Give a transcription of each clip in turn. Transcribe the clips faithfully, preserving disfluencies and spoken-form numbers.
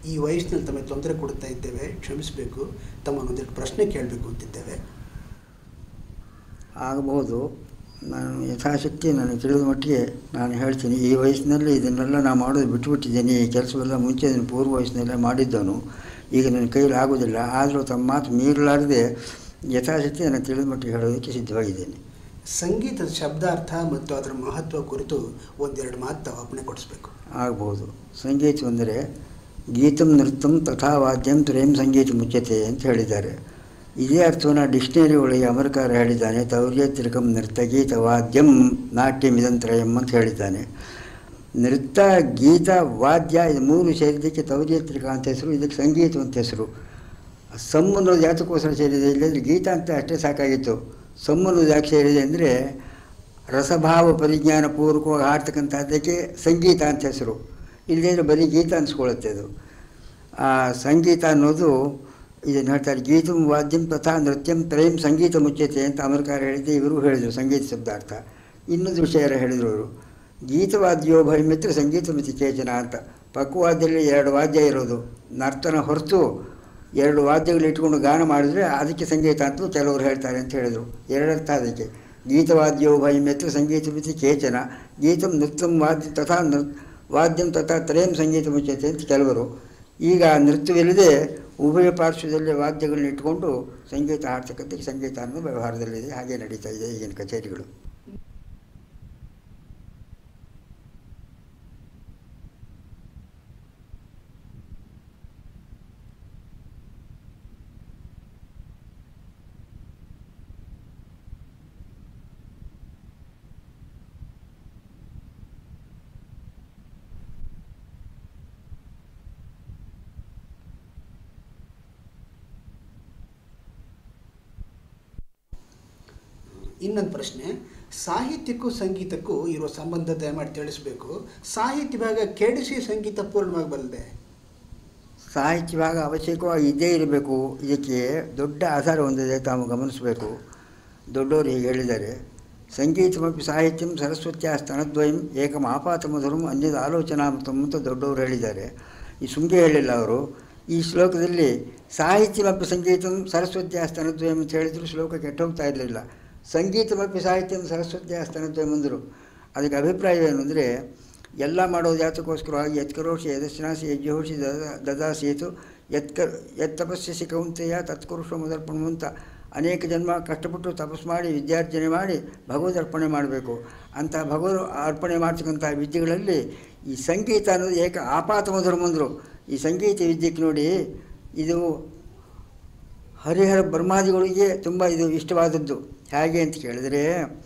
ಈ ವಯಸ್ಸಿನಲ್ಲಿ ತಮಗೆ ತೊಂದರೆ ಕೊಡ್ತಾ ಇದ್ದೇವೆ, ಕ್ಷಮಿಸಬೇಕು, ತಮ್ಮನ್ನೊಂದಿಟ್ಟು ಪ್ರಶ್ನೆ ಕೇಳಬೇಕು ಅಂತಿದ್ದೇವೆ. ಆಗಬಹುದು. ನಾನು ಯಥಾಶಕ್ತಿ ನನಗೆ ತಿಳಿದ ಮಟ್ಟಿಗೆ ನಾನು ಹೇಳ್ತೀನಿ. ಈ ವಯಸ್ಸಿನಲ್ಲಿ ಇದನ್ನೆಲ್ಲ ನಾನು ಮಾಡೋದು ಬಿಟ್ಟುಬಿಟ್ಟಿದ್ದೇನೆ. ಈ ಕೆಲಸವೆಲ್ಲ ಮುಂಚೆ ಅದನ್ನು ಪೂರ್ವ ವಯಸ್ಸಿನಲ್ಲೇ ಮಾಡಿದ್ದವನು. ಈಗ ನನ್ನ ಕೈಲಿ ಆಗೋದಿಲ್ಲ. ಆದರೂ ತಮ್ಮ ಮಾತು ಮೀರಲಾರದೆ ಯಥಾಶಕ್ತಿ ನನಗೆ ತಿಳಿದ ಮಟ್ಟಿಗೆ ಹೇಳೋದಕ್ಕೆ ಸಿದ್ಧವಾಗಿದ್ದೇನೆ. ಸಂಗೀತದ ಶಬ್ದಾರ್ಥ ಮತ್ತು ಅದರ ಮಹತ್ವ ಕುರಿತು ಒಂದೆರಡು ಮಾತು ತಾವು ಅಪ್ಪಣೆ ಕೊಡಿಸ್ಬೇಕು. ಆಗ್ಬೋದು. ಸಂಗೀತವೆಂದರೆ ಗೀತಂ ನೃತ್ಯಂ ತಥಾ ವಾದ್ಯಂ ತ್ರಯಂ ಸಂಗೀತ ಮುಚ್ಯತೆ ಅಂತ ಹೇಳಿದ್ದಾರೆ. ಇದೇ ಅರ್ಥವನ್ನು ಡಿಕ್ಷನರಿ ಒಳಗೆ ಅಮರಕಾರ ಹೇಳಿದ್ದಾನೆ. ತೌರ್ಯ ತಿಲಕಂ ನೃತ್ಯ ಗೀತ ವಾದ್ಯಂ ನಾಟ್ಯಂ ಇದಂತ್ರಯಂ ಅಂತ ಹೇಳಿದ್ದಾನೆ. ನೃತ್ಯ, ಗೀತ, ವಾದ್ಯ ಇದು ಮೂರು ಸೇರಿದ್ದಕ್ಕೆ ತೌರ್ಯ ತಿಲಕ ಅಂತ ಹೆಸರು, ಇದಕ್ಕೆ ಸಂಗೀತ ಅಂತ ಹೆಸರು. ಸಮ್ ಅನ್ನೋದು ಯಾತಕ್ಕೋಸ್ಕರ ಸೇರಿದೆ? ಇಲ್ಲಂದರೆ ಗೀತ ಅಂತ ಅಷ್ಟೇ ಸಾಕಾಗಿತ್ತು. ಸಮ್ ಅನ್ನೋದು ಯಾಕೆ ಸೇರಿದೆ ಅಂದರೆ ರಸಭಾವ ಪರಿಜ್ಞಾನ ಪೂರ್ವಕವಾಗಿ ಹಾಡ್ತಕ್ಕಂಥದ್ದಕ್ಕೆ ಸಂಗೀತ ಅಂತ ಹೆಸರು. ಇಲ್ಲದೇ ಬರೀ ಗೀತ ಅನಿಸ್ಕೊಳ್ಳುತ್ತೆ ಅದು. ಆ ಸಂಗೀತ ಅನ್ನೋದು ಇದನ್ನು ಹೇಳ್ತಾರೆ. ಗೀತಂ ವಾದ್ಯಂ ತಥಾ ನೃತ್ಯಂ ತ್ರಯಂ ಸಂಗೀತ ಮುಚ್ಯತೆ ಅಂತ ಅಮರಕಾರ ಹೇಳಿದ್ದೆ. ಇವರು ಹೇಳಿದರು ಸಂಗೀತ ಶಬ್ದಾರ್ಥ. ಇನ್ನೊಂದು ವಿಷಯ ಹೇಳಿದರು ಅವರು. ಗೀತವಾದ್ಯೋ ಭಯಮಿತ್ರ ಸಂಗೀತ ಮಿತಿ ಕೇಚನ ಅಂತ. ಪಕ್ವಾದ್ಯದಲ್ಲಿ ಎರಡು ವಾದ್ಯ ಇರೋದು, ನರ್ತನ ಹೊರತು ಎರಡು ವಾದ್ಯಗಳು ಇಟ್ಕೊಂಡು ಗಾನ ಮಾಡಿದ್ರೆ ಅದಕ್ಕೆ ಸಂಗೀತ ಅಂತಲೂ ಕೆಲವರು ಹೇಳ್ತಾರೆ ಅಂತ ಹೇಳಿದರು. ಎರಡರ್ಥ ಅದಕ್ಕೆ. ಗೀತವಾದ್ಯೋ ಭಯಮಿತ್ರ ಸಂಗೀತ ಮಿತಿ ಕೇಚನ, ಗೀತಂ ನೃತ್ಯಂ ವಾದ್ಯ ತಥಾ ನೃ ವಾದ್ಯಂ ತಥಾ ತ್ರಯಂ ಸಂಗೀತ ಮುಚ್ಯತೆ ಅಂತ ಕೆಲವರು. ಈಗ ನೃತ್ಯವಿಲ್ಲದೆ ಉಭಯ ಪಾರ್ಶ್ವದಲ್ಲಿ ವಾದ್ಯಗಳನ್ನ ಇಟ್ಕೊಂಡು ಸಂಗೀತ ಹಾಡ್ತಕ್ಕಂಥಕ್ಕೆ ಸಂಗೀತ ಅನ್ನೋ ವ್ಯವಹಾರದಲ್ಲಿದೆ. ಹಾಗೆ ನಡೀತಾ ಇದೆ ಈಗಿನ ಕಚೇರಿಗಳು. ಇನ್ನೊಂದು ಪ್ರಶ್ನೆ, ಸಾಹಿತ್ಯಕ್ಕೂ ಸಂಗೀತಕ್ಕೂ ಇರುವ ಸಂಬಂಧ ದಯಮಾಡಿ ತಿಳಿಸಬೇಕು. ಸಾಹಿತ್ಯ ಭಾಗ ಕೆಡಿಸಿ ಸಂಗೀತ ಪೂರ್ಣವಾಗಿ ಬಲ್ಲದೆ? ಸಾಹಿತ್ಯ ಭಾಗ ಅವಶ್ಯಕವಾಗಿ ಇದ್ದೇ ಇರಬೇಕು. ಇದಕ್ಕೆ ದೊಡ್ಡ ಆಧಾರ ಹೊಂದಿದೆ, ತಾವು ಗಮನಿಸಬೇಕು. ದೊಡ್ಡವರು ಹೀಗೆ ಹೇಳಿದ್ದಾರೆ. ಸಂಗೀತಮಪಿ ಸಾಹಿತ್ಯಂ ಸರಸ್ವತ್ಯ ಸ್ತನದ್ವಯಂ ಏಕಂ ಆಪಾತ ಮಧುರಂ ಅನ್ಯದ ಆಲೋಚನಾಮೃತಂ ಅಂತ ದೊಡ್ಡವರು ಹೇಳಿದ್ದಾರೆ. ಈ ಸುಮ್ಗೆ ಹೇಳಿಲ್ಲ ಅವರು. ಈ ಶ್ಲೋಕದಲ್ಲಿ ಸಾಹಿತ್ಯಮಪಿ ಸಂಗೀತಂ ಸರಸ್ವತ್ಯ ಸ್ತನದ್ವಯಂ ಅಂತ ಹೇಳಿದ್ರು ಶ್ಲೋಕ ಕೆಟ್ಟೋಗ್ತಾ ಇರಲಿಲ್ಲ. ಸಂಗೀತಮಪಿ ಸಾಹಿತ್ಯಂ ಸರಸ್ವತ್ಯ ಸ್ತನದ್ವಯಂ ಅಂದರು. ಅದಕ್ಕೆ ಅಭಿಪ್ರಾಯವೇನು ಅಂದರೆ, ಎಲ್ಲ ಮಾಡೋದು ಯಾತಕ್ಕೋಸ್ಕರವಾಗಿ ಯತ್ಕರೋಷಿ ಯದಶ್ನಾಸಿ ಯಜ್ಜೋಷಿ ದದ ದದಾಸೀತು ಯತ್ಕ ಯತ್ ತಪಸ್ಸಿ ಕೌಂತೆಯ ತತ್ಕುರುಷ ಮದರ್ಪಣ ಅಂತ ಅನೇಕ ಜನ್ಮ ಕಷ್ಟಪಟ್ಟು ತಪಸ್ಸು ಮಾಡಿ ವಿದ್ಯಾರ್ಜನೆ ಮಾಡಿ ಭಗವದ್ ಅರ್ಪಣೆ ಮಾಡಬೇಕು. ಅಂಥ ಭಗವದ್ ಅರ್ಪಣೆ ಮಾಡ್ತಕ್ಕಂಥ ವಿದ್ಯೆಗಳಲ್ಲಿ ಈ ಸಂಗೀತ ಅನ್ನೋದು ಏಕ ಆಪಾತ ಮಧುರಂ ಅಂದರು. ಈ ಸಂಗೀತ ವಿದ್ಯೆಗೆ ನೋಡಿ, ಇದು ಹರಿಹರ ಬ್ರಹ್ಮಾದಿಗಳಿಗೆ ತುಂಬ ಇದು ಇಷ್ಟವಾದದ್ದು. ಹೇಗೆ ಅಂತ ಕೇಳಿದರೆ,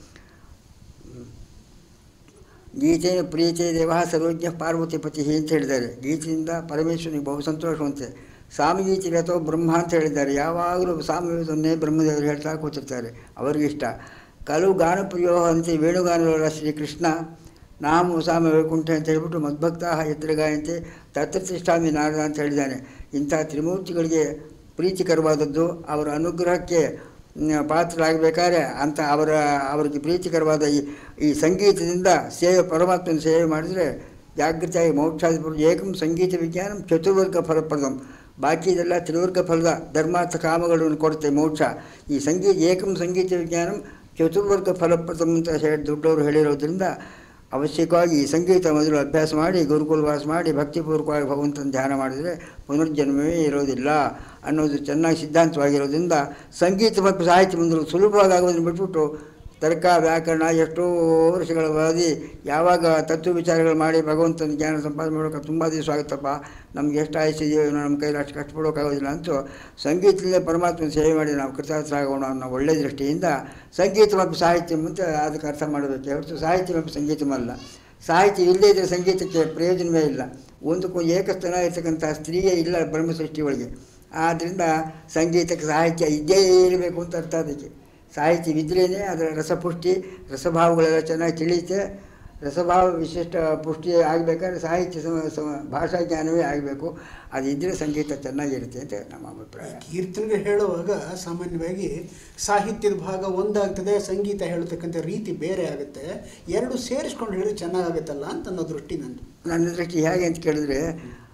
ಗೀತೆ ಪ್ರೀತೆ ದೇವ ಸರ್ವಜ್ಞ ಪಾರ್ವತಿ ಪತಿ ಅಂತ ಹೇಳಿದ್ದಾರೆ. ಗೀತೆಯಿಂದ ಪರಮೇಶ್ವರನಿಗೆ ಬಹು ಸಂತೋಷವಂತೆ. ಸಾಮಗೀತೆ ಅಥವಾ ಬ್ರಹ್ಮ ಅಂತ ಹೇಳಿದ್ದಾರೆ. ಯಾವಾಗಲೂ ಸಾಮವೇದನ್ನೇ ಬ್ರಹ್ಮದೇವರು ಹೇಳ್ತಾ ಕೂತಿರ್ತಾರೆ, ಅವರಿಗಿಷ್ಟ. ಕಲು ಗಾನಪ್ರಿಯೋ ಅಂತೆ ವೇಣುಗಾನವರ ಶ್ರೀಕೃಷ್ಣ ನಾಮ ಸಾಮ ವೈಕುಂಠ ಅಂತ ಹೇಳ್ಬಿಟ್ಟು ಮದ್ಭಕ್ತ ಎತ್ತರಗಾಯಂತೆ ತತ್ರ ತಿಷ್ಠಾಮಿ ನಾರದ ಅಂತ ಹೇಳಿದ್ದಾನೆ. ಇಂಥ ತ್ರಿಮೂರ್ತಿಗಳಿಗೆ ಪ್ರೀತಿಕರವಾದದ್ದು, ಅವರ ಅನುಗ್ರಹಕ್ಕೆ ಪಾತ್ರರಾಗಬೇಕಾದ್ರೆ ಅಂಥ ಅವರ ಅವರಿಗೆ ಪ್ರೀತಿಕರವಾದ ಈ ಈ ಸಂಗೀತದಿಂದ ಸೇವೆ, ಪರಮಾತ್ಮನ ಸೇವೆ ಮಾಡಿದರೆ ಜಾಗೃತಿಯಾಗಿ ಮೋಕ್ಷಾದಿ ಏಕಂ ಸಂಗೀತ ವಿಜ್ಞಾನಂ ಚತುರ್ವರ್ಗ ಫಲಪ್ರದಂ. ಬಾಕಿ ಇದೆಲ್ಲ ತ್ರಿವರ್ಗ ಫಲದ ಧರ್ಮಾರ್ಥ ಕಾಮಗಳನ್ನು ಕೊಡುತ್ತೆ ಮೋಕ್ಷ. ಈ ಸಂಗೀತ ಏಕಂ ಸಂಗೀತ ವಿಜ್ಞಾನಂ ಚತುರ್ವರ್ಗ ಫಲಪ್ರದಂ ಅಂತ ಹೇಳಿ ದೊಡ್ಡವರು ಹೇಳಿರೋದ್ರಿಂದ ಅವಶ್ಯಕವಾಗಿ ಈ ಸಂಗೀತ ಮೊದಲು ಅಭ್ಯಾಸ ಮಾಡಿ ಗುರುಕುಲವಾಸ ಮಾಡಿ ಭಕ್ತಿಪೂರ್ವಕವಾಗಿ ಭಗವಂತನ ಧ್ಯಾನ ಮಾಡಿದರೆ ಪುನರ್ಜನ್ಮವೇ ಇರೋದಿಲ್ಲ ಅನ್ನೋದು ಚೆನ್ನಾಗಿ ಸಿದ್ಧಾಂತವಾಗಿರೋದ್ರಿಂದ ಸಂಗೀತ ಮತ್ತು ಸಾಹಿತ್ಯ ಮುಂದೆ ಸುಲಭವಾಗಿ ಆಗೋದನ್ನು ಬಿಟ್ಬಿಟ್ಟು ತರ್ಕ ವ್ಯಾಕರಣ ಎಷ್ಟೋ ವರ್ಷಗಳ ಅವಧಿ ಯಾವಾಗ ತತ್ವ ವಿಚಾರಗಳು ಮಾಡಿ ಭಗವಂತನ ಜ್ಞಾನ ಸಂಪಾದನೆ ಮಾಡೋಕೆ ತುಂಬ ದಿವಸ ಆಗುತ್ತಪ್ಪ, ನಮ್ಗೆ ಎಷ್ಟು ಆಯ್ಸಿದೆಯೋ ನಮ್ಮ ಕೈಲಿ ಅಷ್ಟು ಕಷ್ಟಪಡೋಕ್ಕಾಗೋದಿಲ್ಲ ಅಂತೂ ಸಂಗೀತದಲ್ಲೇ ಪರಮಾತ್ಮನ ಸೇವೆ ಮಾಡಿ ನಾವು ಕೃತಾರ್ಥರಾಗೋಣ ಅನ್ನೋ ಒಳ್ಳೆಯ ದೃಷ್ಟಿಯಿಂದ ಸಂಗೀತ ಮತ್ತು ಸಾಹಿತ್ಯ ಅಂತ ಅದಕ್ಕೆ ಅರ್ಥ ಮಾಡಬೇಕು ಹೊರತು ಸಾಹಿತ್ಯ ಮತ್ತು ಸಂಗೀತವಲ್ಲ. ಸಾಹಿತ್ಯ ಇಲ್ಲದೇ ಇದ್ದರೆ ಸಂಗೀತಕ್ಕೆ ಪ್ರಯೋಜನವೇ ಇಲ್ಲ. ಒಂದಕ್ಕೂ ಏಕಸ್ತನ ಇರ್ತಕ್ಕಂಥ ಸ್ತ್ರೀಯೇ ಇಲ್ಲ ಬ್ರಹ್ಮಸೃಷ್ಟಿ ಒಳಗೆ. ಆದ್ದರಿಂದ ಸಂಗೀತಕ್ಕೆ ಸಾಹಿತ್ಯ ಇದ್ದೇ ಇರಬೇಕು ಅಂತ ಅರ್ಥ. ಅದಕ್ಕೆ ಸಾಹಿತ್ಯವಿದ್ರೇ ಅದರ ರಸಪುಷ್ಟಿ, ರಸಭಾವಗಳೆಲ್ಲ ಚೆನ್ನಾಗಿ ತಿಳಿಯುತ್ತೆ. ರಸಭಾವ ವಿಶಿಷ್ಟ ಪುಷ್ಟಿ ಆಗಬೇಕಾದ್ರೆ ಸಾಹಿತ್ಯ ಸಮ ಭಾಷಾ ಜ್ಞಾನವೇ ಆಗಬೇಕು. ಅದಿದ್ದರೆ ಸಂಗೀತ ಚೆನ್ನಾಗಿರುತ್ತೆ ಅಂತ ನಮ್ಮ ಅಭಿಪ್ರಾಯ. ಕೀರ್ತನೆಗೆ ಹೇಳುವಾಗ ಸಾಮಾನ್ಯವಾಗಿ ಸಾಹಿತ್ಯದ ಭಾಗ ಒಂದಾಗ್ತದೆ, ಸಂಗೀತ ಹೇಳ್ತಕ್ಕಂಥ ರೀತಿ ಬೇರೆ ಆಗುತ್ತೆ. ಎರಡು ಸೇರಿಸ್ಕೊಂಡು ಹೇಳಿದ್ರೆ ಚೆನ್ನಾಗಾಗುತ್ತಲ್ಲ ಅಂತ ಅನ್ನೋ ದೃಷ್ಟಿ ನಂದು. ನನ್ನ ದೃಷ್ಟಿ ಹೇಗೆ ಅಂತ ಕೇಳಿದ್ರೆ,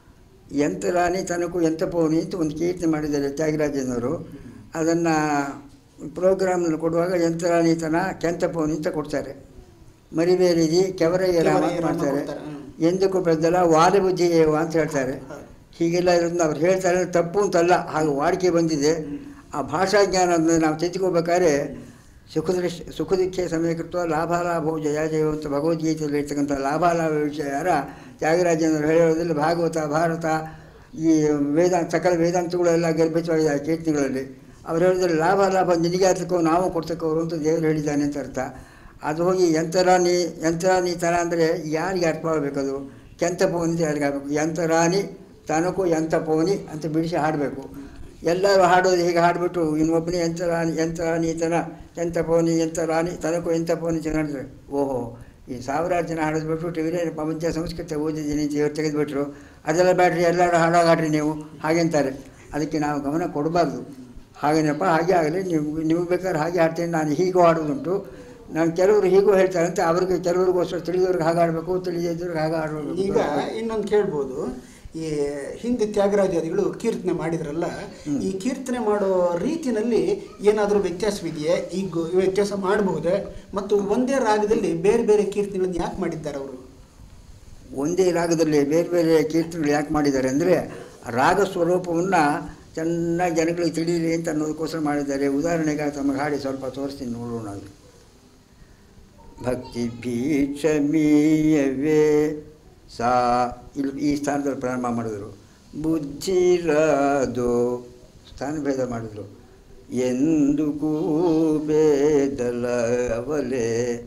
ಎಂತರಾಣಿ ತನಕು ಎಂತ ಪೋನಿ ಅಂತ ಒಂದು ಕೀರ್ತನೆ ಮಾಡಿದ್ದಾರೆ ತ್ಯಾಗರಾಜನವರು. ಅದನ್ನು ಪ್ರೋಗ್ರಾಮ್ನಲ್ಲಿ ಕೊಡುವಾಗ ಎಂತರಾಣಿತನ ಕೆಂತ ಪೋನಿ ಅಂತ ಕೊಡ್ತಾರೆ. ಮರಿಬೇರಿದಿ ಕೆವರಯ್ಯ ರಾಮ ಅಂತ ಮಾಡ್ತಾರೆ. ಎಂದಕ್ಕೂ ಬೆದ್ದಲ್ಲ ವಾದ ಬುದ್ಧಿ ಏವ ಅಂತ ಹೇಳ್ತಾರೆ. ಹೀಗೆಲ್ಲ ಇರೋದನ್ನ ಅವ್ರು ಹೇಳ್ತಾರೆ, ತಪ್ಪು ಅಂತಲ್ಲ, ಹಾಗೆ ವಾಡಿಕೆ ಬಂದಿದೆ. ಆ ಭಾಷಾ ಜ್ಞಾನವನ್ನು ನಾವು ತೆಗೆದುಕೋಬೇಕಾದ್ರೆ ಸುಖದೃಶ್ ಸುಖದೀಕ್ಷೆ ಸಮಯಕೃತ್ವ ಲಾಭಾಲಾಭೋ ಜಯ ಜಯ ಅಂತ ಭಗವದ್ಗೀತೆಯಲ್ಲಿ ಇರ್ತಕ್ಕಂಥ ಲಾಭಾಲಾಭ ವಿಷಯಾರ ತ್ಯಾಗರಾಜನವರು ಹೇಳೋದ್ರಲ್ಲಿ ಭಾಗವತ ಭಾರತ ಈ ವೇದಾಂತ ಸಕಲ ವೇದಾಂತಗಳೆಲ್ಲ ಗರ್ಭಿತವಾಗಿದೆ ಆ ಕೀರ್ತಿಗಳಲ್ಲಿ. ಅವ್ರು ಹೇಳಿದ್ರೆ ಲಾಭ ಲಾಭ ನಿನಗೆ ಆಗ್ತಕ್ಕೋ ನಾವು ಕೊಡ್ತಕ್ಕವರು ಅಂತ ದೇವರು ಹೇಳಿದ್ದಾನೆ ಅಂತ ಅರ್ಥ. ಅದು ಹೋಗಿ ಯಂತರಾಣಿ ಯಂತರಾಣಿ ತನ ಅಂದರೆ ಯಾರಿಗೆ ಅರ್ಥ ಮಾಡಬೇಕದು? ಕೆಂತ ಪೋನಿ ಅಂತ ಯಾರಿಗೆ ಆಗಬೇಕು? ಯಂತರಾಣಿ ತನಕು ಯಂತ ಪೋನಿ ಅಂತ ಬಿಡಿಸಿ ಹಾಡಬೇಕು. ಎಲ್ಲರೂ ಹಾಡೋದು ಹೀಗೆ ಹಾಡಿಬಿಟ್ಟು ಇನ್ನೊಬ್ಬನೇ ಯಂತರಾಣಿ ಯಂತರಾಣಿ ತನ ಎಂತ ಪೋನಿ ಯಂತರಾಣಿ ತನಕು ಎಂತ ಪೋನಿ ಅಂತ ಹೇಳಿದ್ರೆ ಓಹೋ ಈ ಸಾವಿರಾರು ಜನ ಹಾಡೋದು ಬಿಟ್ಬಿಟ್ಟು ಇವರೇ ಪ್ರಪಂಚ ಸಂಸ್ಕೃತ ಓದಿದ್ದೀನಿ ಅಂತ ಇವ್ರು ತೆಗೆದುಬಿಟ್ರು. ಅದೆಲ್ಲ ಬೇಡ್ರಿ, ಎಲ್ಲರೂ ಹಾಡಾಗಾಡ್ರಿ ನೀವು ಹಾಗೆಂತಾರೆ. ಅದಕ್ಕೆ ನಾವು ಗಮನ ಕೊಡಬಾರ್ದು. ಹಾಗೇನಪ್ಪ ಹಾಗೆ ಆಗಲಿ, ನೀವು ನಿಮಗೆ ಬೇಕಾದ್ರೆ ಹಾಗೆ ಹಾಡ್ತೀನಿ, ನಾನು ಹೀಗೂ ಹಾಡೋದುಂಟು. ನಾನು ಕೆಲವರು ಹೀಗೂ ಹೇಳ್ತಾರೆ ಅಂತ ಅವ್ರಿಗೆ ಕೆಲವ್ರಿಗೋಸ್ಕರ ತಿಳಿದವ್ರಿಗೆ ಹಾಗೆ ಆಡಬೇಕು, ತಿಳಿದಿದ್ದವ್ರಿಗೆ ಹಾಗೆ ಆಡಬೇಕು. ಈಗ ಇನ್ನೊಂದು ಕೇಳ್ಬೋದು, ಈ ಹಿಂದೆ ತ್ಯಾಗರಾಜಾದಿಗಳು ಕೀರ್ತನೆ ಮಾಡಿದ್ರಲ್ಲ, ಈ ಕೀರ್ತನೆ ಮಾಡೋ ರೀತಿಯಲ್ಲಿ ಏನಾದರೂ ವ್ಯತ್ಯಾಸವಿದೆಯೇ? ಈಗ ವ್ಯತ್ಯಾಸ ಮಾಡಬಹುದೇ? ಮತ್ತು ಒಂದೇ ರಾಗದಲ್ಲಿ ಬೇರೆ ಬೇರೆ ಕೀರ್ತನೆಗಳನ್ನು ಯಾಕೆ ಮಾಡಿದ್ದಾರೆ ಅವರು? ಒಂದೇ ರಾಗದಲ್ಲಿ ಬೇರೆ ಬೇರೆ ಕೀರ್ತನೆಗಳು ಯಾಕೆ ಮಾಡಿದ್ದಾರೆ ಅಂದರೆ ರಾಗ ಸ್ವರೂಪವನ್ನು ಚೆನ್ನಾಗಿ ಜನಗಳಿಗೆ ತಿಳಿಯಲಿ ಅಂತ ಅನ್ನೋದಕ್ಕೋಸ್ಕರ ಮಾಡಿದ್ದಾರೆ. ಉದಾಹರಣೆಗೆ ತಮಗೆ ಹಾಡಿ ಸ್ವಲ್ಪ ತೋರಿಸ್ತೀನಿ, ನೋಡೋಣ. ಅದು ಭಕ್ತಿ ಭೀಕ್ಷಮೀಯವೇ ಸಾ ಇಲ್ಲಿ ಈ ಸ್ಥಾನದಲ್ಲಿ ಪ್ರಾರಂಭ ಮಾಡಿದ್ರು. ಬುದ್ಧಿರಾದೋ ಸ್ಥಾನಭೇದ ಮಾಡಿದ್ರು. ಎಂದು ಕೂಬೇದಲ ಅವಲೆ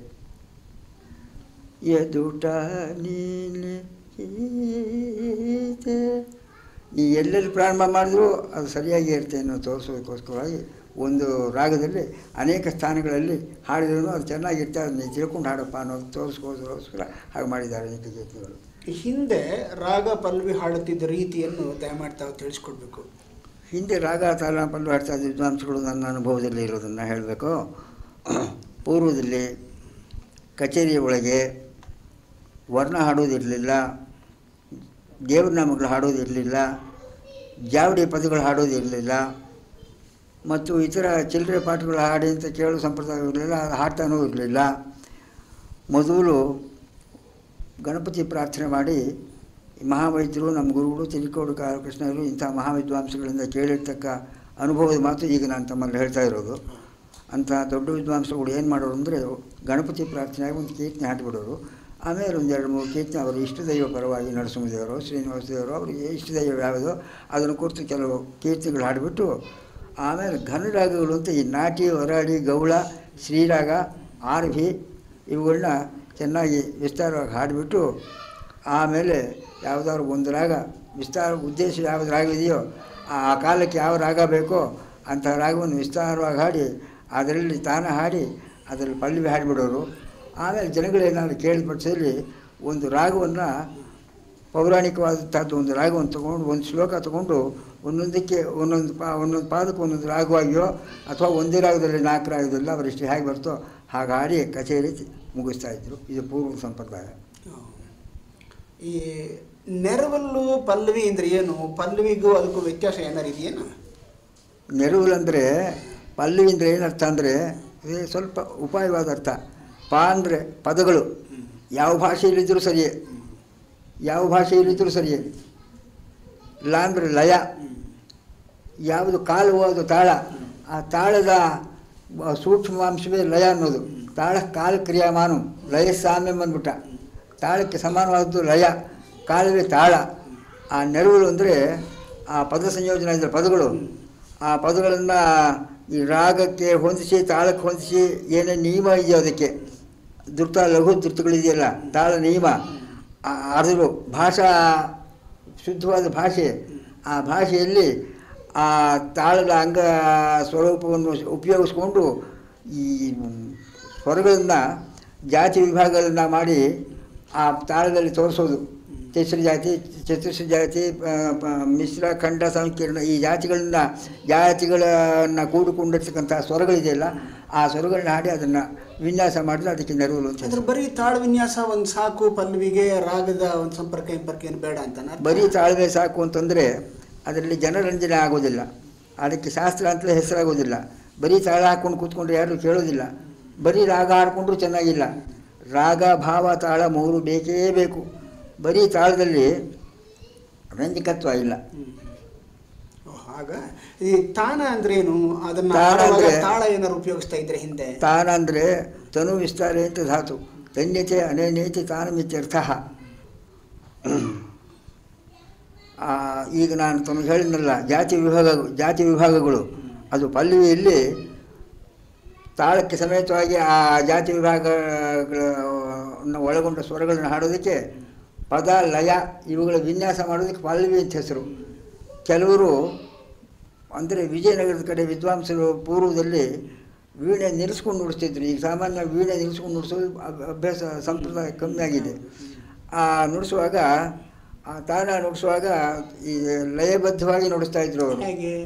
ಎದುಟ ನೀನೆ ಈ ಎಲ್ಲೆಲ್ಲಿ ಪ್ರಾರಂಭ ಮಾಡಿದ್ರು ಅದು ಸರಿಯಾಗಿ ಇರುತ್ತೆ ಅನ್ನೋ ತೋರಿಸೋದಕ್ಕೋಸ್ಕರವಾಗಿ ಒಂದು ರಾಗದಲ್ಲಿ ಅನೇಕ ಸ್ಥಾನಗಳಲ್ಲಿ ಹಾಡಿದ್ರು ಅದು ಚೆನ್ನಾಗಿರುತ್ತೆ, ಅದನ್ನ ತಿಳ್ಕೊಂಡು ಹಾಡಪ್ಪ ಅನ್ನೋದು ತೋರಿಸ್ಕೋಸ್ಕರ ಹಾಗೆ ಮಾಡಿದ್ದಾರೆ ಅನೇಕ ಗೀತೆಗಳು. ಹಿಂದೆ ರಾಗ ಪಲ್ಲವಿ ಹಾಡುತ್ತಿದ್ದ ರೀತಿಯನ್ನು ದಯಮಾಡಿ ತಾವು ತಿಳಿಸ್ಕೊಡ್ಬೇಕು. ಹಿಂದೆ ರಾಗ ತಾಳ ಪಲ್ಲವಿ ಹಾಡ್ತಾ ಇದ್ದ ವಿದ್ವಾಂಸಗಳು ನನ್ನ ಅನುಭವದಲ್ಲಿ ಇರೋದನ್ನು ಹೇಳಬೇಕು. ಪೂರ್ವದಲ್ಲಿ ಕಚೇರಿಯ ಒಳಗೆ ವರ್ಣ ಹಾಡೋದಿರಲಿಲ್ಲ, ದೇವರನಾಮಗಳು ಹಾಡೋದಿರಲಿಲ್ಲ, ಜಾವಡಿ ಪದಗಳು ಹಾಡೋದಿರಲಿಲ್ಲ, ಮತ್ತು ಇತರ ಚಿಲ್ಲರೆ ಪಾಠಗಳು ಹಾಡಿ ಅಂತ ಕೇಳೋ ಸಂಪ್ರದಾಯ ಇರಲಿಲ್ಲ, ಅದು ಹಾಡ್ತಾನೂ ಇರಲಿಲ್ಲ. ಮೊದಲು ಗಣಪತಿ ಪ್ರಾರ್ಥನೆ ಮಾಡಿ ಮಹಾವೈದ್ಯರು ನಮ್ಮ ಗುರುಗಳು ತಿರುಕೋಡು ಕೃಷ್ಣರು ಇಂಥ ಮಹಾವಿದ್ವಾಂಸಗಳಿಂದ ಕೇಳಿರ್ತಕ್ಕ ಅನುಭವದ ಮಾತು ಈಗ ನಾನು ತಮ್ಮಲ್ಲಿ ಹೇಳ್ತಾ ಇರೋದು. ಅಂಥ ದೊಡ್ಡ ವಿದ್ವಾಂಸಗಳು ಏನು ಮಾಡೋರು ಅಂದರೆ ಗಣಪತಿ ಪ್ರಾರ್ಥನೆಯಾಗಿ ಒಂದು ಕೀರ್ತನೆ ಹಾಡಿಬಿಡೋರು. ಆಮೇಲೆ ಒಂದೆರಡು ಮೂರು ಕೀರ್ತನೆ ಅವರು ಇಷ್ಟದೈವ ಪರವಾಗಿ ನರಸಿಂಹದೇವರು ಶ್ರೀನಿವಾಸ ದೇವರು ಅವರಿಗೆ ಇಷ್ಟದೈವ ಯಾವುದೋ ಅದನ್ನು ಕುರಿತು ಕೆಲವು ಕೀರ್ತನೆಗಳು ಹಾಡಿಬಿಟ್ಟು ಆಮೇಲೆ ಘನರಾಗಗಳು ಅಂತ ಈ ನಾಟಿ, ಹೊರಾಡಿ, ಗೌಳ, ಶ್ರೀರಾಗ, ಆರ್ಭಿ ಇವುಗಳನ್ನ ಚೆನ್ನಾಗಿ ವಿಸ್ತಾರವಾಗಿ ಹಾಡಿಬಿಟ್ಟು ಆಮೇಲೆ ಯಾವುದಾದ್ರು ಒಂದು ರಾಗ ವಿಸ್ತಾರ ಉದ್ದೇಶ ಯಾವುದು ರಾಗ ಇದೆಯೋ ಆ ಕಾಲಕ್ಕೆ ಯಾವ ರಾಗ ಬೇಕೋ ಅಂಥ ರಾಗವನ್ನು ವಿಸ್ತಾರವಾಗಿ ಹಾಡಿ ಅದರಲ್ಲಿ ತಾನ ಹಾಡಿ ಅದರಲ್ಲಿ ಪಲ್ಲವಿ ಹಾಡಿಬಿಡೋರು. ಆಮೇಲೆ ಜನಗಳೇನಾದ್ರು ಕೇಳಿಪಡಿಸಲಿ ಒಂದು ರಾಗವನ್ನು ಪೌರಾಣಿಕವಾದಂಥದ್ದು ಒಂದು ರಾಗವನ್ನು ತೊಗೊಂಡು ಒಂದು ಶ್ಲೋಕ ತೊಗೊಂಡು ಒಂದೊಂದಕ್ಕೆ ಒಂದೊಂದು ಪಾ ಒಂದೊಂದು ಪಾದಕ್ಕೆ ಒಂದೊಂದು ರಾಗವಾಗಿಯೋ ಅಥವಾ ಒಂದೇ ರಾಗದಲ್ಲಿ ನಾಲ್ಕು ರಾಗದಲ್ಲಿ ಅವರಿಷ್ಟು ಹೇಗೆ ಬರ್ತೋ ಹಾಗೆ ಹಾಡಿ ಕಚೇರಿ ಮುಗಿಸ್ತಾಯಿದ್ರು. ಇದು ಪೂರ್ವ ಸಂಪ್ರದಾಯ. ಈ ನೆರವಲ್ಲು ಪಲ್ಲವಿ ಅಂದರೆ ಏನು? ಪಲ್ಲವಿಗೂ ಅದಕ್ಕೂ ವ್ಯತ್ಯಾಸ ಏನಾರು ಇದೆಯೇನು? ನೆರವಲು ಅಂದರೆ ಪಲ್ಲವಿ ಅಂದರೆ ಏನರ್ಥ ಅಂದರೆ ಇದು ಸ್ವಲ್ಪ ಉಪಾಯವಾದ ಅರ್ಥ. ಪ ಅಂದರೆ ಪದಗಳು ಯಾವ ಭಾಷೆಯಲ್ಲಿದ್ದರೂ ಸರಿಯೇ, ಯಾವ ಭಾಷೆಯಲ್ಲಿದ್ದರೂ ಸರಿಯೇ. ಲ ಅಂದರೆ ಲಯ, ಯಾವುದು ಕಾಲವೋ ಅದು ತಾಳ. ಆ ತಾಳದ ಸೂಕ್ಷ್ಮಾಂಶವೇ ಲಯ ಅನ್ನೋದು. ತಾಳ ಕಾಲ ಕ್ರಿಯಾಮಾನು ಲಯ ಸಾಮ್ಯ ಬಂದ್ಬಿಟ್ಟ. ತಾಳಕ್ಕೆ ಸಮಾನವಾದದ್ದು ಲಯ, ಕಾಲವೇ ತಾಳ. ಆ ನೆರವಲು ಅಂದರೆ ಆ ಪದ ಸಂಯೋಜನೆ ಇದ್ದ ಪದಗಳು, ಆ ಪದಗಳನ್ನು ಈ ರಾಗಕ್ಕೆ ಹೊಂದಿಸಿ ತಾಳಕ್ಕೆ ಹೊಂದಿಸಿ ಏನೇ ನಿಯಮ ಇದೆಯೋ ಅದಕ್ಕೆ ಧೃತ ಲಘು ಧೃತಗಳಿದೆಯಲ್ಲ ತಾಳ ನಿಯಮ, ಅದು ಭಾಷಾ ಶುದ್ಧವಾದ ಭಾಷೆ. ಆ ಭಾಷೆಯಲ್ಲಿ ಆ ತಾಳದ ಅಂಗ ಸ್ವರೂಪವನ್ನು ಉಪಯೋಗಿಸ್ಕೊಂಡು ಈ ಸ್ವರಗಳನ್ನು ಜಾತಿ ವಿಭಾಗಗಳನ್ನು ಮಾಡಿ ಆ ತಾಳದಲ್ಲಿ ತೋರಿಸೋದು. ತಿಸ್ರ ಜಾತಿ, ಚತುರ್ಥ ಜಾತಿ, ಮಿಶ್ರ, ಖಂಡ, ಸಂಕೀರ್ಣ ಈ ಜಾತಿಗಳನ್ನ ಜಾತಿಗಳನ್ನು ಕೂಡಿಕೊಂಡಿರ್ತಕ್ಕಂಥ ಸ್ವರಗಳಿದೆಯಲ್ಲ, ಆ ಸ್ವರಗಳನ್ನ ಹಾಡಿ ಅದನ್ನು ವಿನ್ಯಾಸ ಮಾಡಿದ್ರೆ ಅದಕ್ಕೆ ನೆರವು ಅಂತ. ಅದ್ರ ಬರೀ ತಾಳ ವಿನ್ಯಾಸ ಒಂದು ಸಾಕು, ಪಲ್ಲವಿಗೆ ರಾಗದ ಒಂದು ಸಂಪರ್ಕ ಇಂಪರ್ಕ ಏನು ಬೇಡ ಅಂತ? ಬರೀ ತಾಳ್ಮೆ ಸಾಕು ಅಂತಂದರೆ ಅದರಲ್ಲಿ ಜನರಂಜನೆ ಆಗೋದಿಲ್ಲ, ಅದಕ್ಕೆ ಶಾಸ್ತ್ರ ಅಂತಲೇ ಹೆಸರಾಗೋದಿಲ್ಲ. ಬರೀ ತಾಳ ಹಾಕ್ಕೊಂಡು ಕೂತ್ಕೊಂಡ್ರೆ ಯಾರು ಕೇಳೋದಿಲ್ಲ. ಬರೀ ರಾಗ ಹಾಡ್ಕೊಂಡ್ರೂ ಚೆನ್ನಾಗಿಲ್ಲ. ರಾಗ, ಭಾವ, ತಾಳ ಮೂರು ಬೇಕೇ ಬೇಕು. ಬರೀ ತಾಳದಲ್ಲಿ ರಂಜಕತ್ವ ಇಲ್ಲ. ಆಗ ಈ ತಾನ ಅಂದ್ರೆ ಏನು? ಅದನ್ನ ತಾಳ ಏನಾದ್ರು ಉಪಯೋಗಿಸ್ತಾ ಇದ್ರೆ ಹಿಂದೆ? ತಾನ ಅಂದರೆ ತನು ವಿಸ್ತಾರ ಅಂತ ಧಾತು, ಧನ್ಯತೆ ಅನೇನೇತಿ ತಾನಮಿತ್ಯರ್ಥ. ಈಗ ನಾನು ತಮಗೆ ಹೇಳಿದ್ನಲ್ಲ ಜಾತಿ ವಿಭಾಗ ಜಾತಿ ವಿಭಾಗಗಳು, ಅದು ಪಲ್ಲವಿಯಲ್ಲಿ ತಾಳಕ್ಕೆ ಸಮೇತವಾಗಿ ಆ ಜಾತಿ ವಿಭಾಗಗಳನ್ನು ಒಳಗೊಂಡ ಸ್ವರಗಳನ್ನು ಹಾಡೋದಕ್ಕೆ ಪದ, ಲಯ ಇವುಗಳ ವಿನ್ಯಾಸ ಮಾಡೋದಕ್ಕೆ ಪಲ್ಲವಿ ಅಂತ ಹೆಸರು. ಕೆಲವರು ಅಂದರೆ ವಿಜಯನಗರದ ಕಡೆ ವಿದ್ವಾಂಸರು ಪೂರ್ವದಲ್ಲಿ ವೀಣೆ ನಿಲ್ಲಿಸ್ಕೊಂಡು ನುಡಿಸ್ತಿದ್ರು. ಈಗ ಸಾಮಾನ್ಯ ವೀಣೆ ನಿಲ್ಲಿಸ್ಕೊಂಡು ನುಡಿಸೋದು ಅಭ್ಯಾಸ ಸಂಪ್ರದಾಯ ಕಮ್ಮಿ ಆಗಿದೆ. ಆ ನುಡಿಸುವಾಗ, ಆ ತಾನ ನುಡಿಸುವಾಗ ಈ ಲಯಬದ್ಧವಾಗಿ ನುಡಿಸ್ತಾ ಇದ್ರು ಅವರು. ಹೇಗೆ?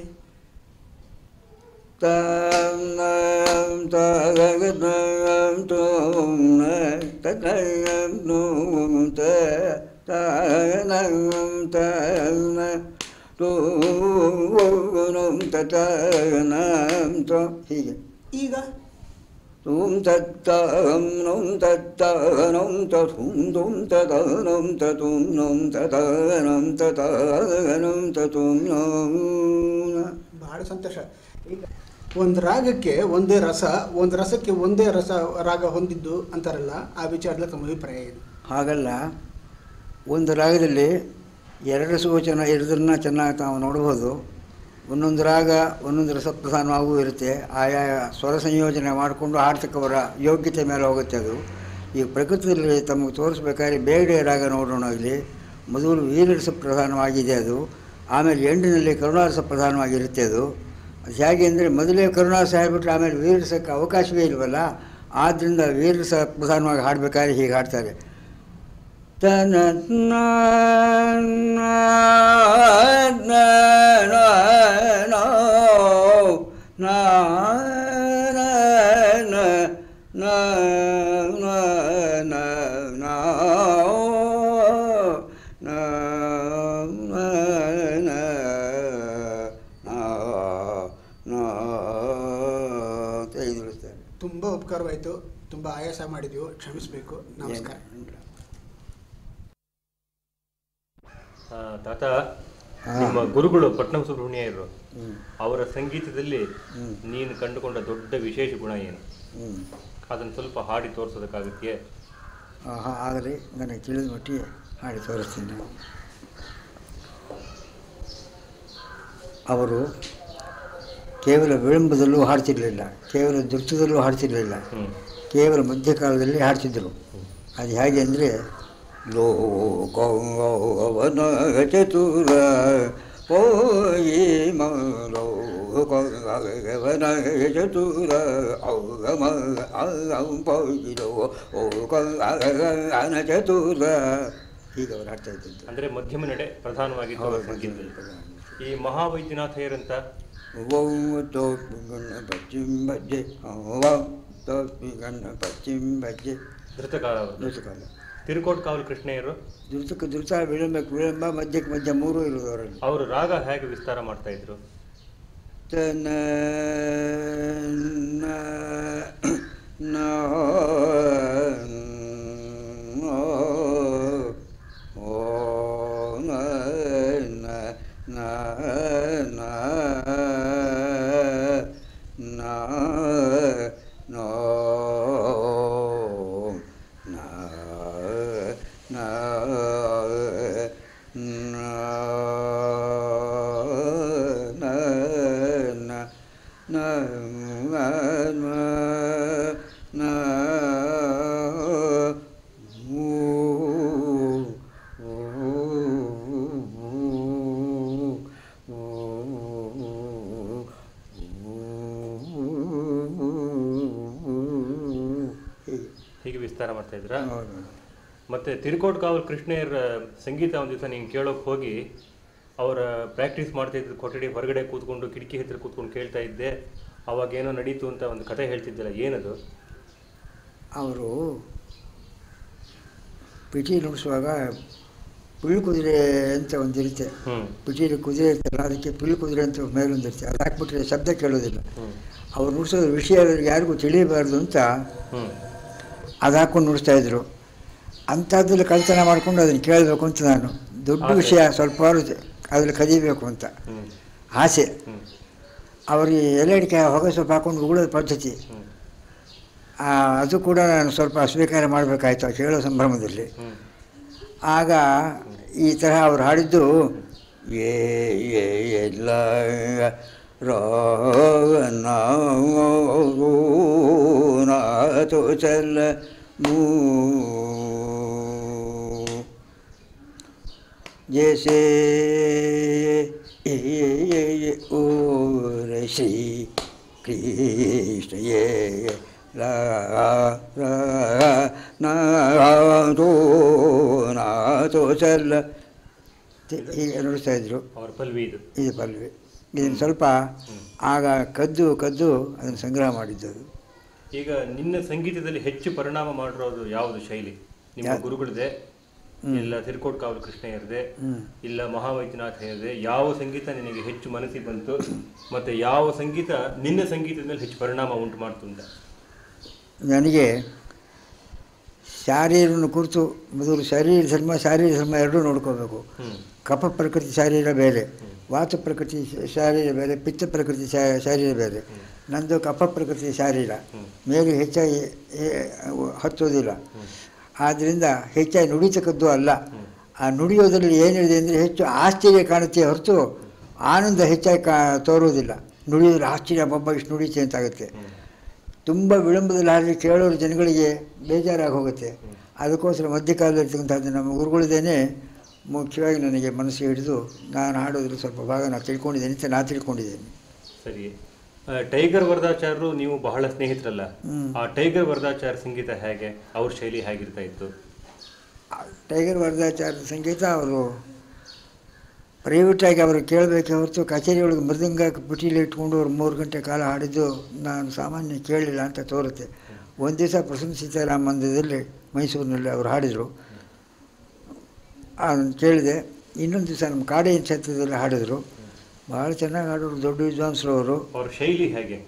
ಹೀಗೆ. ಈಗ ತುಂ ತತ್ತಂ ನಂ ತತ್ತನಂ ತಥುಂ ತುಂ ತದನಂ ತತುಂ ನಂ ತದನಂ ತತನಂ ತತುಂ ನಂ. ಬಹಳ ಸಂತೋಷ. ಈಗ ಒಂದು ರಾಗಕ್ಕೆ ಒಂದೇ ರಸ, ಒಂದು ರಸಕ್ಕೆ ಒಂದೇ ರಸ ರಾಗ ಹೊಂದಿದ್ದು ಅಂತಾರಲ್ಲ, ಆ ವಿಚಾರದಲ್ಲಿ ತಮ್ಮ ಅಭಿಪ್ರಾಯ ಏನು? ಹಾಗಲ್ಲ, ಒಂದು ರಾಗದಲ್ಲಿ ಎರಡು ಸೂಚನ ಎರಡನ್ನ ಚೆನ್ನಾಗಿ ತಾವು ನೋಡ್ಬೋದು. ಒಂದೊಂದು ರಾಗ ಒಂದೊಂದು ರಸಪ್ರಧಾನವಾಗೂ ಇರುತ್ತೆ. ಆಯಾ ಸ್ವರ ಸಂಯೋಜನೆ ಮಾಡಿಕೊಂಡು ಹಾಡ್ತಕ್ಕವರ ಯೋಗ್ಯತೆ ಮೇಲೆ ಹೋಗುತ್ತೆ ಅದು. ಈಗ ಪ್ರಕೃತಿಯಲ್ಲಿ ತಮಗೆ ತೋರಿಸ್ಬೇಕಾದ್ರೆ ಬೇಗಡೆ ರಾಗ ನೋಡೋಣ. ಇಲ್ಲಿ ಮೊದಲು ವೀರರಸ ಪ್ರಧಾನವಾಗಿದೆ ಅದು, ಆಮೇಲೆ ಎಂಡಿನಲ್ಲಿ ಕರುಣಾರಸ ಪ್ರಧಾನವಾಗಿರುತ್ತೆ ಅದು. ಅದು ಹೇಗೆ ಅಂದರೆ ಮೊದಲೇ ಕರುಣಾರಸ ಹಾಡ್ಬಿಟ್ರೆ ಆಮೇಲೆ ವೀರರಸಕ್ಕೆ ಅವಕಾಶವೇ ಇಲ್ವಲ್ಲ, ಆದ್ದರಿಂದ ವೀರರಸ ಪ್ರಧಾನವಾಗಿ ಹಾಡಬೇಕಾದ್ರೆ ಹೀಗೆ ಹಾಡ್ತಾರೆ. ತನ ತುಂಬ ಉಪಕಾರವಾಯಿತು. ತುಂಬ ಆಯಾಸ ಮಾಡಿದ್ವಿ, ಕ್ಷಮಿಸಬೇಕು. ನಮಸ್ಕಾರ. ತಾತ, ನಿಮ್ಮ ಗುರುಗಳು ಪಟ್ನಂ ಸುಬ್ರಹ್ಮಣ್ಯರು, ಅವರ ಸಂಗೀತದಲ್ಲಿ ನೀನು ಕಂಡುಕೊಂಡ ದೊಡ್ಡ ವಿಶೇಷ ಗುಣ ಏನು? ಅದನ್ನು ಸ್ವಲ್ಪ ಹಾಡಿ ತೋರಿಸೋದಕ್ಕಾಗತ್ತೆಯೇ? ಹಾಂ, ಆಗಲಿ, ನನಗೆ ತಿಳಿದ ಮಟ್ಟಿಗೆ ಹಾಡಿ ತೋರಿಸ್ತೀನಿ. ಅವರು ಕೇವಲ ವಿಳಂಬದಲ್ಲೂ ಹಾಡ್ತಿರಲಿಲ್ಲ, ಕೇವಲ ಧೃತದಲ್ಲೂ ಹಾಡ್ತಿರಲಿಲ್ಲ, ಕೇವಲ ಮಧ್ಯಕಾಲದಲ್ಲಿ ಹಾಡ್ತಿದ್ದರು. ಅದು ಹೇಗೆ ಅಂದರೆ ಲೋಕವನ ಚತುರ ಪೋಯಿ ಲೋಕವನ ಚತುರ ಔಗಮ ಪೋಗಿರೋ ಓಕನ ಚತುರ ಹೀಗೆ ಅವರು ಹಾಡ್ತಾ ಇದ್ದಿದ್ದು. ಅಂದರೆ ಮಧ್ಯಮ ನಡೆ ಪ್ರಧಾನವಾಗಿತ್ತು ಸಂಗೀತದಲ್ಲಿ. ಈ ಮಹಾವೈದ್ಯನಾಥಯ್ಯರಂತ ಪಶ್ಚಿಮ ಬಜ್ಜೆ ಪಶ್ಚಿಮ ಬಜ್ಜೆ ಧೃತಕಾಲ ಧೃತಕಾಲ. ತಿರುಕೋಟ್ಕಾವಲು ಕೃಷ್ಣಯ್ಯರು ಧೃತಕ್ಕೆ ಧೃತ, ವಿಳಂಬಕ್ಕೆ ವಿಳಂಬ, ಮಧ್ಯಕ್ಕೆ ಮಧ್ಯ ಮೂರು ಇರೋದು ಅವರಲ್ಲಿ. ಅವರು ರಾಗ ಹೇಗೆ ವಿಸ್ತಾರ ಮಾಡ್ತಾ ಇದ್ರು? ತನ ಹೀಗೆ ವಿಸ್ತಾರ ಮಾಡ್ತಾ ಇದ್ರಾ? ಮತ್ತು ತಿರುಕೋಟ್ಕಾವಲ್ ಕೃಷ್ಣಯ್ಯರ ಸಂಗೀತ ಒಂದು ದಿವಸ ನೀನು ಕೇಳೋಕೆ ಹೋಗಿ ಅವರ ಪ್ರಾಕ್ಟೀಸ್ ಮಾಡ್ತಾ ಇದ್ದ ಕೊಠಡಿ ಹೊರಗಡೆ ಕೂತ್ಕೊಂಡು ಕಿಟಕಿ ಹತ್ತಿರ ಕೂತ್ಕೊಂಡು ಕೇಳ್ತಾ ಇದ್ದೆ, ಅವಾಗ ಏನೋ ನಡೀತು ಅಂತ ಒಂದು ಕಥೆ ಹೇಳ್ತಿದ್ದಲ್ಲ, ಏನದು? ಅವರು ಪಿಟಿ ನುಡಿಸುವಾಗ ಪುಳ್ಳು ಕುದುರೆ ಅಂತ ಒಂದಿರುತ್ತೆ, ಪಿಟೀಲಿ ಕುದುರೆ ಇರ್ತಲ್ಲ ಅದಕ್ಕೆ ಪುಳ್ಳು ಕುದುರೆ ಅಂತ ಮೇಲೊಂದಿರುತ್ತೆ, ಅದು ಹಾಕ್ಬಿಟ್ರೆ ಶಬ್ದ ಕೇಳೋದಿಲ್ಲ. ಅವ್ರು ನುಡಿಸೋದು ವಿಷಯ ಯಾರಿಗೂ ತಿಳಿಯಬಾರ್ದು ಅಂತ ಅದು ಹಾಕ್ಕೊಂಡು ನುಡಿಸ್ತಾಯಿದ್ರು. ಅಂಥದ್ರಲ್ಲಿ ಕಳ್ತನ ಮಾಡಿಕೊಂಡು ಅದನ್ನು ಕೇಳಬೇಕು ಅಂತ ನಾನು, ದೊಡ್ಡ ವಿಷಯ ಸ್ವಲ್ಪ ಅದ್ರಲ್ಲಿ ಕದಿಬೇಕು ಅಂತ ಆಸೆ. ಅವ್ರಿಗೆ ಎಲೆ ಅಡಿಕೆ ಹೊಗೆ ಸ್ವಲ್ಪ ಹಾಕೊಂಡು ಉಗುಳೋದು ಪದ್ಧತಿ, ಅದು ಕೂಡ ನಾನು ಸ್ವಲ್ಪ ಸ್ವೀಕಾರ ಮಾಡಬೇಕಾಯ್ತು ಕೇಳೋ ಸಂಭ್ರಮದಲ್ಲಿ. ಆಗ ಈ ತರಹ ಅವ್ರು ಹಾಡಿದ್ದು, ಏ ಎಲ್ಲ ರಾಗನಾಥೋ ಚಲ ಮೂ ಜೈಸೆ ಓರ ಶ್ರೀ ಕೃಷ್ಣ ಯೇ ನಾಥೋ ನಾಥೋ ಚಲ ಹೀಗೆ ನುಡಿಸ್ತಾ ಇದ್ರು. ಅವ್ರ ಪಲ್ವಿ ಇದು ಇದು ಪಲ್ವಿ. ಇದನ್ನು ಸ್ವಲ್ಪ ಆಗ ಕದ್ದು ಕದ್ದು ಅದನ್ನು ಸಂಗ್ರಹ ಮಾಡಿದ್ದದು. ಈಗ ನಿನ್ನ ಸಂಗೀತದಲ್ಲಿ ಹೆಚ್ಚು ಪರಿಣಾಮ ಮಾಡಿರೋದು ಯಾವುದು ಶೈಲಿ? ನಿಮ್ಮ ಗುರುಗಳದೆ, ಇಲ್ಲ ತಿರುಕೋಟ್ಕಾವಲು ಕೃಷ್ಣಯ್ಯರದೆ, ಇಲ್ಲ ಮಹಾವೈದ್ಯನಾಥಯ್ಯರದೆ? ಯಾವ ಸಂಗೀತ ನಿನಗೆ ಹೆಚ್ಚು ಮನಸ್ಸಿಗೆ ಬಂತು ಮತ್ತು ಯಾವ ಸಂಗೀತ ನಿನ್ನ ಸಂಗೀತದ ಮೇಲೆ ಹೆಚ್ಚು ಪರಿಣಾಮ ಉಂಟು ಮಾಡ್ತು ಅಂತ? ನನಗೆ ಶಾರೀರವನ್ನು ಕುರಿತು ಮೊದಲು ಶರೀರ ಧರ್ಮ ಶಾರೀರ ಧರ್ಮ ಎರಡೂ ನೋಡ್ಕೋಬೇಕು. ಕಫ ಪ್ರಕೃತಿ ಶಾರೀರ ಬೇರೆ, ವಾತ ಪ್ರಕೃತಿ ಶಾರೀರ ಬೇರೆ, ಪಿತ್ತ ಪ್ರಕೃತಿ ಶಾರೀರ ಬೇರೆ. ನಂದು ಕಫ ಪ್ರಕೃತಿ ಶಾರೀರ, ಮೇಲೆ ಹೆಚ್ಚಾಗಿ ಹತ್ತೋದಿಲ್ಲ. ಆದ್ದರಿಂದ ಹೆಚ್ಚಾಗಿ ನುಡಿತಕ್ಕದ್ದು ಅಲ್ಲ. ಆ ನುಡಿಯೋದರಲ್ಲಿ ಏನಿದೆ ಅಂದರೆ ಹೆಚ್ಚು ಆಶ್ಚರ್ಯ ಕಾಣುತ್ತೆ ಹೊರತು ಆನಂದ ಹೆಚ್ಚಾಗಿ ಕಾ ತೋರುವುದಿಲ್ಲ. ನುಡಿಯೋದ್ರಲ್ಲಿ ಆಶ್ಚರ್ಯ, ಒಬ್ಬ ಇಷ್ಟು ನುಡಿತೆ ಅಂತಾಗುತ್ತೆ. ತುಂಬ ವಿಳಂಬದಲ್ಲಿ ಹಾಡಿ ಕೇಳೋರು ಜನಗಳಿಗೆ ಬೇಜಾರಾಗಿ ಹೋಗುತ್ತೆ. ಅದಕ್ಕೋಸ್ಕರ ಮಧ್ಯಕಾಲದಲ್ಲಿರ್ತಕ್ಕಂಥದ್ದು ನಮ್ಮ ಗುರುಗಳಿದ್ದೇನೆ ಮುಖ್ಯವಾಗಿ ನನಗೆ ಮನಸ್ಸಿಗೆ ಹಿಡಿದು ನಾನು ಹಾಡೋದ್ರಲ್ಲಿ ಸ್ವಲ್ಪ ಭಾಗ ನಾನು ತಿಳ್ಕೊಂಡಿದ್ದೇನೆ ಅಂತ ನಾನು ತಿಳ್ಕೊಂಡಿದ್ದೇನೆ. ಸರಿ, ಟೈಗರ್ ವರದಾಚಾರ್ಯರು ನೀವು ಬಹಳ ಸ್ನೇಹಿತರಲ್ಲ, ಆ ಟೈಗರ್ ವರದಾಚಾರ್ಯ ಸಂಗೀತ ಹೇಗೆ, ಅವ್ರ ಶೈಲಿ ಹೇಗಿರ್ತಾ ಇತ್ತು? ಟೈಗರ್ ವರದಾಚಾರ್ಯ ಸಂಗೀತ ಅವರು ಪ್ರೈವೇಟಾಗಿ ಅವರು ಕೇಳಬೇಕೆ ಹೊರತು ಕಚೇರಿ ಒಳಗೆ ಮೃದಂಗ ಪುಟೀಲಿ ಇಟ್ಕೊಂಡು ಅವ್ರು ಮೂರು ಗಂಟೆ ಕಾಲ ಹಾಡಿದ್ದು ನಾನು ಸಾಮಾನ್ಯ ಕೇಳಲಿಲ್ಲ ಅಂತ ತೋರುತ್ತೆ. ಒಂದು ದಿವಸ ಪ್ರಸನ್ನ ಸೀತಾರಾಮ ಮಂದಿರದಲ್ಲಿ ಮೈಸೂರಿನಲ್ಲಿ ಅವರು ಹಾಡಿದರು, ಅದನ್ನು ಕೇಳಿದೆ. ಇನ್ನೊಂದು ದಿವಸ ನಮ್ಮ ಕಾಡಿನ ಕ್ಷೇತ್ರದಲ್ಲಿ ಹಾಡಿದರು, ಭಾಳ ಚೆನ್ನಾಗಿ ಹಾಡೋರು, ದೊಡ್ಡ ವಿದ್ವಾಂಸರು ಅವರು. ಅವ್ರ ಶೈಲಿ ಹೇಗೆ?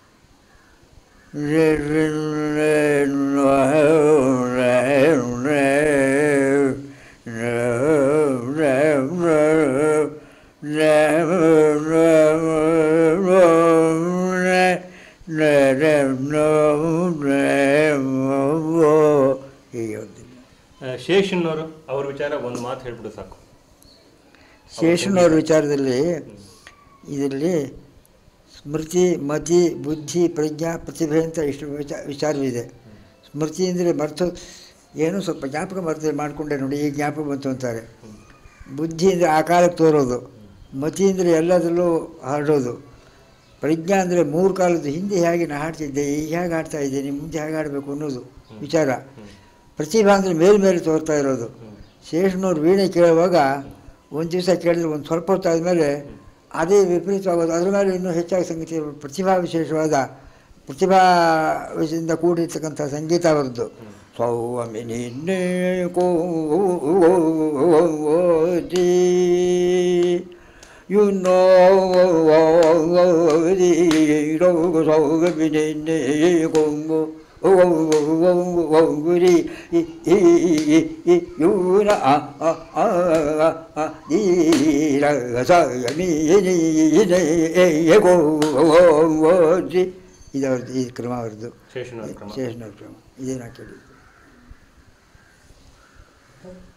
ಶೇಷನ್ನವರು ಅವ್ರ ವಿಚಾರ ಒಂದು ಮಾತು ಹೇಳ್ಬಿಡು ಸಾಕು. ಶೇಷನವ್ರ ವಿಚಾರದಲ್ಲಿ ಇದರಲ್ಲಿ ಸ್ಮೃತಿ, ಮತಿ, ಬುದ್ಧಿ, ಪ್ರಜ್ಞಾ, ಪ್ರತಿಭೆ ಅಂತ ಇಷ್ಟು ವಿಚಾರ ವಿಚಾರವಿದೆ. ಸ್ಮೃತಿ ಅಂದರೆ ಮರ್ತು ಏನೋ ಸ್ವಲ್ಪ ಜ್ಞಾಪಕ ಮರ್ತು ಮಾಡಿಕೊಂಡೆ ನೋಡಿ, ಈಗ ಜ್ಞಾಪಕ ಬಂತು ಅಂತಾರೆ. ಬುದ್ಧಿ ಅಂದರೆ ಆ ಕಾಲಕ್ಕೆ ತೋರೋದು. ಮತಿ ಅಂದರೆ ಎಲ್ಲದರಲ್ಲೂ ಹರಡೋದು. ಪ್ರಜ್ಞಾ ಅಂದರೆ ಮೂರು ಕಾಲದ್ದು ಹಿಂದೆ ಹೇಗೆ ನಾನು ಹಾಡ್ತಿದ್ದೆ, ಈಗ ಹೇಗೆ ಹಾಡ್ತಾ ಇದ್ದೀನಿ, ಮುಂದೆ ಹೇಗೆ ಹಾಡಬೇಕು ಅನ್ನೋದು ವಿಚಾರ. ಪ್ರತಿಭಾ ಅಂದರೆ ಮೇಲ್ಮೇಲೆ ತೋರ್ತಾ ಇರೋದು. ಶೇಷನವ್ರು ವೀಣೆ ಕೇಳುವಾಗ ಒಂದು ದಿವಸ ಕೇಳಿದ್ರೆ ಒಂದು ಸ್ವಲ್ಪ ಹೊತ್ತಾದಮೇಲೆ ಅದೇ ವಿಪರೀತವಾಗೋದು. ಅದ್ರ ಮೇಲೆ ಇನ್ನೂ ಹೆಚ್ಚಾಗಿ ಸಂಗೀತ, ಪ್ರತಿಭಾ ವಿಶೇಷವಾದ ಪ್ರತಿಭಾ ವಿಷಯದಿಂದ ಕೂಡಿರ್ತಕ್ಕಂಥ ಸಂಗೀತ ಅವರದ್ದು. ಸ್ವಾಮಿ ನಿನ್ನೆ ಕೋಟಿ ಯು ನೋ ಸ್ವಾಮಿ ನಿನ್ನೆ ಕೊಂಗು ಗುರಿ ಯೂನ ಇದವ್ರದ್ದು, ಈ ಕ್ರಮ ಅವ್ರದ್ದು, ಶೇಷನವ್ರ ಕ್ರಮ. ಇದೇನು ಕೇಳಿ